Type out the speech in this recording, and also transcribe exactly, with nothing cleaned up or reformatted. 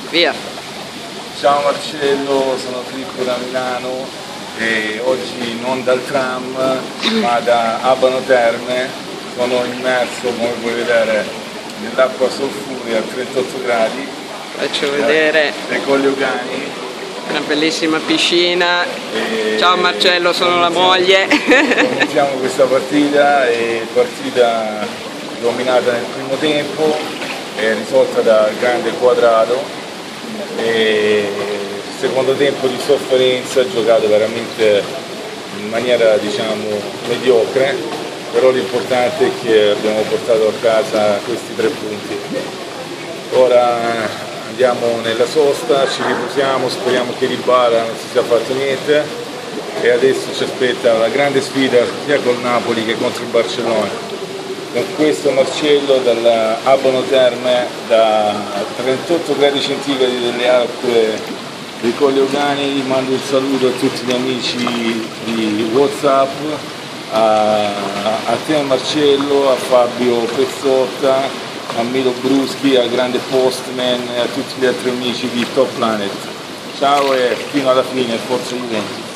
Via. Ciao Marcello, sono Filippo da Milano e oggi non dal tram ma da Abano Terme. Sono immerso, come puoi vedere, nell'acqua solfurea a trentotto gradi. Faccio vedere le Colli Euganei. Una bellissima piscina. E ciao Marcello, sono la moglie. Iniziamo questa partita, è partita dominata nel primo tempo, è risolta da grande Quadrado. E secondo tempo di sofferenza, giocato veramente in maniera diciamo mediocre, però l'importante è che abbiamo portato a casa questi tre punti. Ora andiamo nella sosta, ci riposiamo, speriamo che Dybala non si sia fatto niente e adesso ci aspetta una grande sfida sia col Napoli che contro il Barcellona. Con questo Marcello dall'Abano Terme, da trentotto gradi centigradi delle acque dei Colli Euganei, mando un saluto a tutti gli amici di WhatsApp, a, a te Marcello, a Fabio Pezzotta, a Milo Bruschi, al grande Postman e a tutti gli altri amici di Top Planet. Ciao e fino alla fine, forza Juventus!